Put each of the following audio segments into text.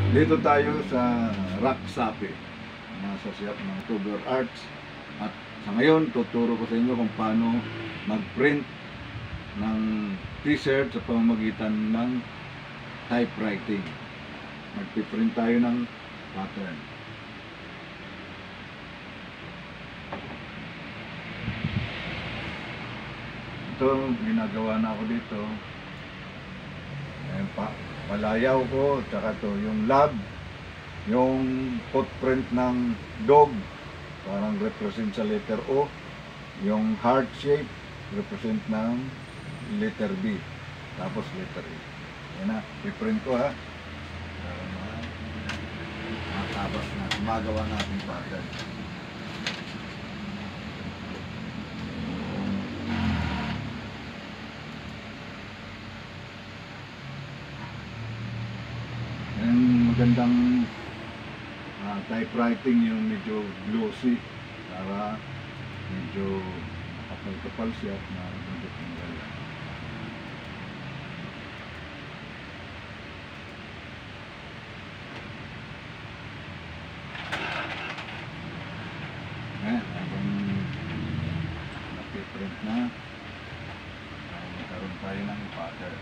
Dito tayo sa Rock Sapi, nasa siyap ng Tubular Arts. At sa ngayon, tuturo ko sa inyo kung paano mag-print ng t-shirt sa pamamagitan ng typewriting. Mag-print tayo ng pattern. Ito, ginagawa na ako dito. Ayan pa, palayaw ko, tsaka to yung lab, yung footprint ng dog, parang represent sa letter O, yung heart shape, represent ng letter B, tapos letter E. Yan na, i-print ko ha. Matabas na, gumagawa natin pattern. Magandang typewriting yung medyo glossy para medyo kapal-kapal siya na medyo tinggal. Habang napiprint na, magkaroon tayo ng pattern.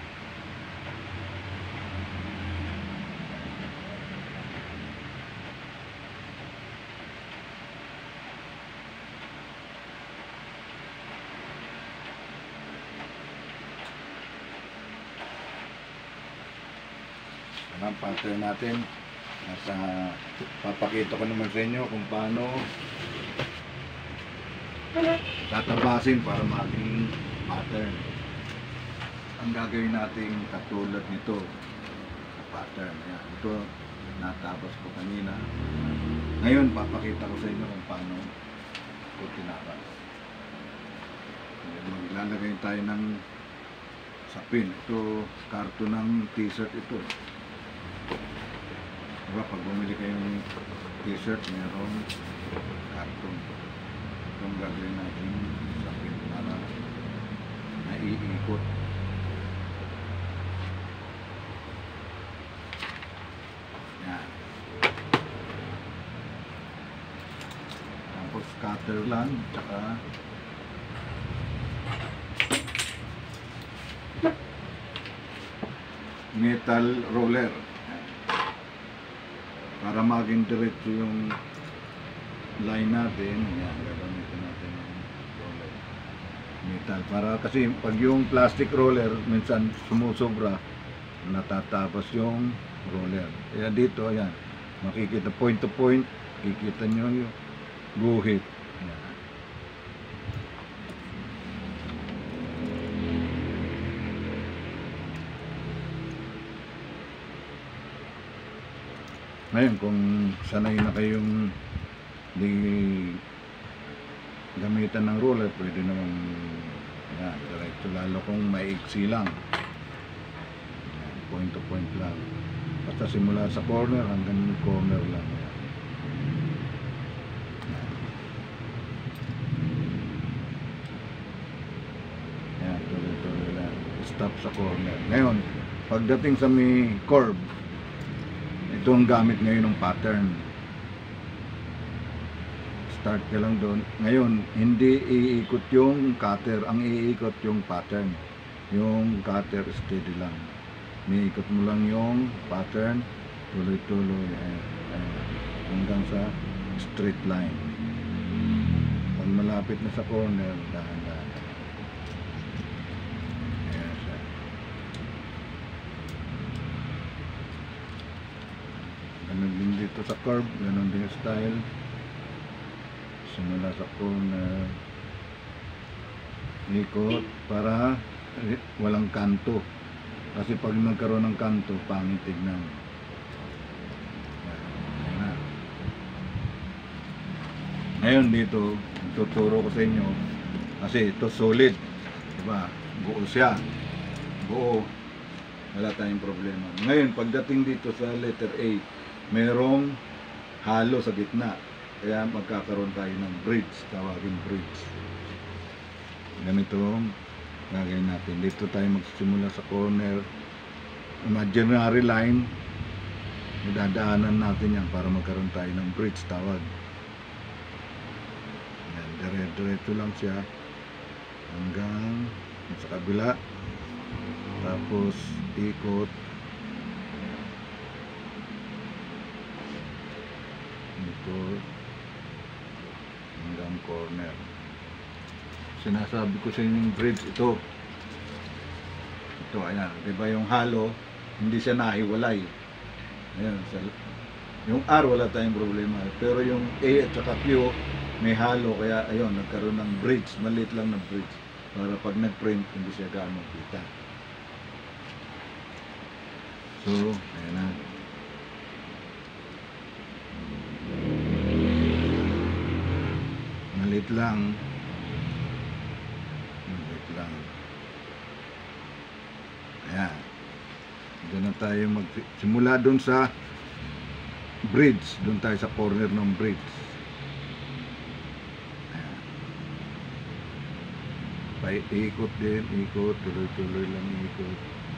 Ang pattern natin at papakita ko naman sa inyo kung paano tatabasin para maging pattern. Ang gagawin natin katulad nito pattern. Yan. Ito natabas ko kanina. Ngayon papakita ko sa inyo kung paano ito tinabas. Maglalagay tayo ng sapin. Ito karton ng t-shirt ito. Diba, pag bumili kayong t-shirt, mayroong karton. Itong gagawin natin sa pin para naiikot. Yan. Tapos cutter lang, tsaka metal roller. Para maging diretso yung line natin, yan, gagamitin natin ng roller metal. Para kasi pag yung plastic roller, minsan sumusobra, natatabas yung roller. Kaya dito, ayan, makikita point to point, kikita nyo yung guhit. Yan. Ngayon, kung sanay na kayong di gamitan ng roller, pwede naman yan, diretso, lalo kung maiksi lang. Yan, point to point lang. Basta simula sa corner hanggang corner lang. Yan. Yan, tuloy-tuloy lang. Stop sa corner. Ngayon, pagdating sa may curve, ito ang gamit ngayon ng pattern. Start ka lang doon. Ngayon, hindi iikot yung cutter. Ang iikot yung pattern. Yung cutter steady lang. Niikot mo lang yung pattern. Tuloy-tuloy. Hanggang sa straight line. Pag malapit na sa corner, dahan-dahan. Ganun din dito sa curve, ganun din yung style. Simula sa corner, ikot para walang kanto. Kasi pag nagkaroon ng kanto, pangit tignan. Yan. Ngayon dito, tuturo ko sa inyo kasi ito solid, diba? Buo siya, buo, wala tayong problema. Ngayon pagdating dito sa letter A, merong halo sa gitna, kaya magkakaroon tayo ng bridge, tawagin bridge. Ganito gagawin natin. Dito tayo magsimula sa corner, imaginary line, Dadaanan natin yan para magkaroon tayo ng bridge tawag. Yan, dire-diretso lang siya hanggang sa kabila, tapos ikot hanggang corner. Sinasabi ko sa inyo yung bridge ito, ayan, diba yung halo hindi siya nahiwalay. Ayan, yung R wala tayong problema, pero yung A at saka Q may halo, kaya ayun, nagkaroon ng bridge, maliit lang na bridge para pag nag-print hindi siya gaano kita. So ayan na, maliit lang. Ayan, doon na tayo magsimula doon sa bridge, doon tayo sa corner ng bridge. Ayan, ikot din, ikot, tuloy-tuloy lang ikot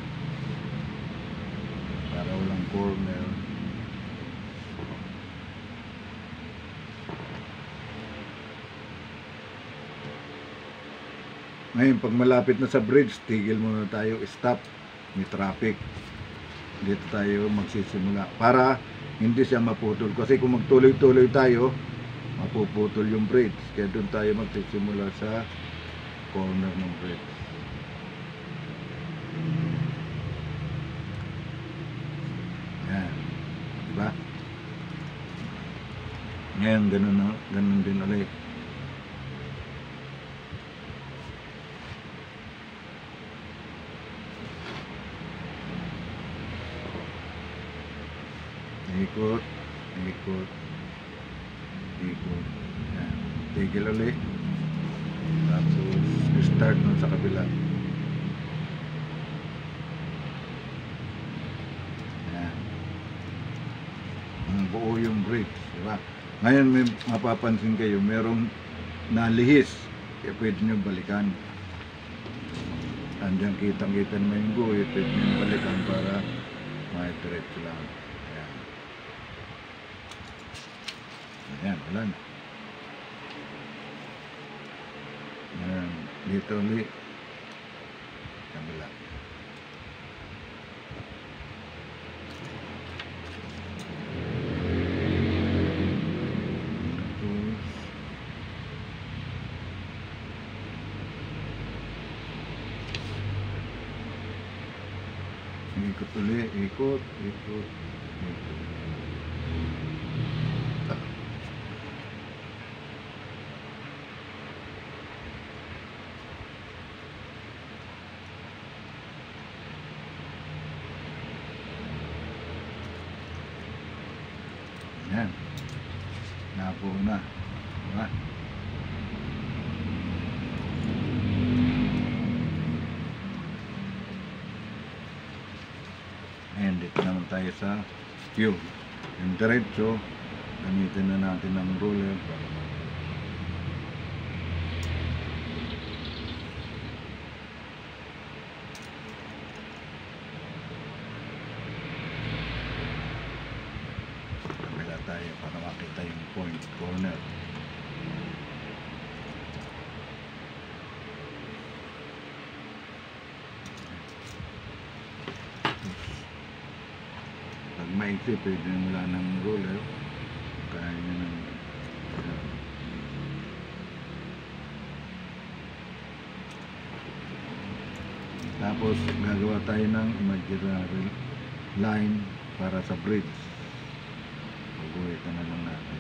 para walang corner. Ngayon, pag malapit na sa bridge, tigil muna tayo, stop, may traffic. Dito tayo magsisimula para hindi siya maputol. Kasi kung magtuloy-tuloy tayo, mapuputol yung bridge. Kaya doon tayo magsisimula sa corner ng bridge. Yan. Diba? Ngayon, ganun din ulit. Ikot, ikot, ikot. Yan. Tigil ulit. Tapos start nun sa kabila. Yan. Ang buo yung bridge, diba? Ngayon may mapapansin kayo, merong nalihis, kaya pwede nyo balikan. Andiyan kitang-kita naman yung guhit, pwede nyo balikan para may diretso lang. Ayan, wala na. Ayan, dito ulit. Kabila. Ikot ulit, ikot, ikot, ikot. Yan, napo na, diba? Ayan, dito naman tayo sa Q. Yung diretso, gamitin na natin ng ruler para tayo para makita yung point corner. Pag maiksi, pwede wala ng roller, kaya nyo ng tapos gagawa tayo ng imaginary line para sa bridge. Guhitan na lang natin.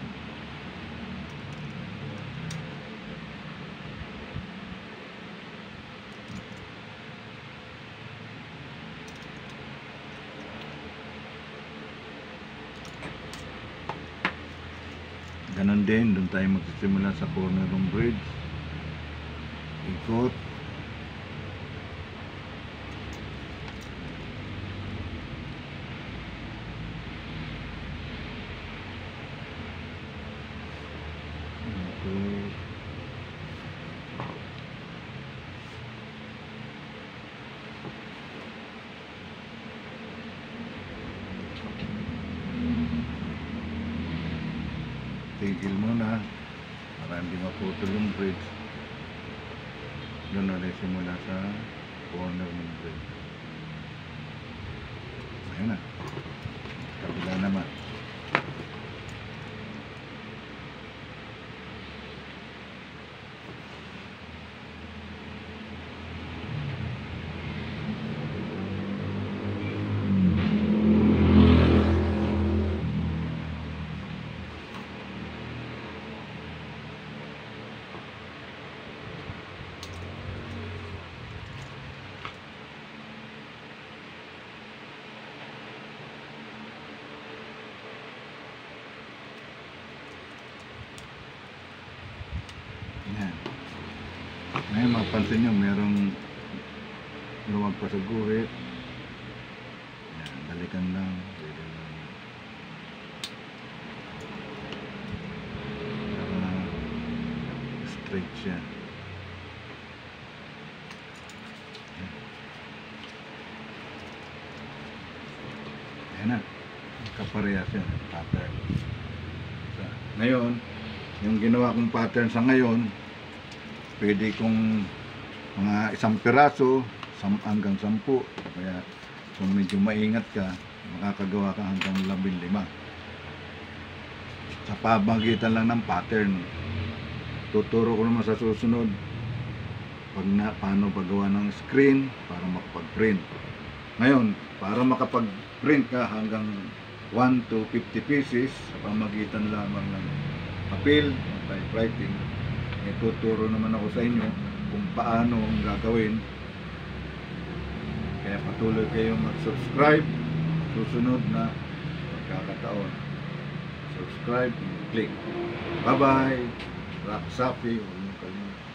Ganon din, doon tayo magsisimula sa corner ng bridge. Ikot. tigil muna para hindi maputol yung bridge. Doon ulit simula sa corner ng bridge. Ayun na. Kabila naman. Yan. Ngayon mapansin nyo merong luwag pa sa guhit. Yan, balikan lang. Pwede lang. Para straight siya. Yan. Yan na. Kaparehas yan. Pattern. So, ngayon, yung ginawa kong pattern sa ngayon, pwede kong mga 1 piraso hanggang 10. Kaya kung medyo maingat ka, makakagawa ka hanggang 15. Sa pamagitan lang ng pattern. Tuturo ko naman sa susunod paano paggawa ng screen para makapag-print. Ngayon, para makapag-print ka hanggang 1 to 50 pieces sa pamagitan lamang ng papel, typewriting, ituturo naman ako sa inyo kung paano ang gagawin. Kaya patuloy kayong mag-subscribe. Susunod na pagkakataon, subscribe and click. Bye bye. Rock Safi. Huwag niyo kalimutan.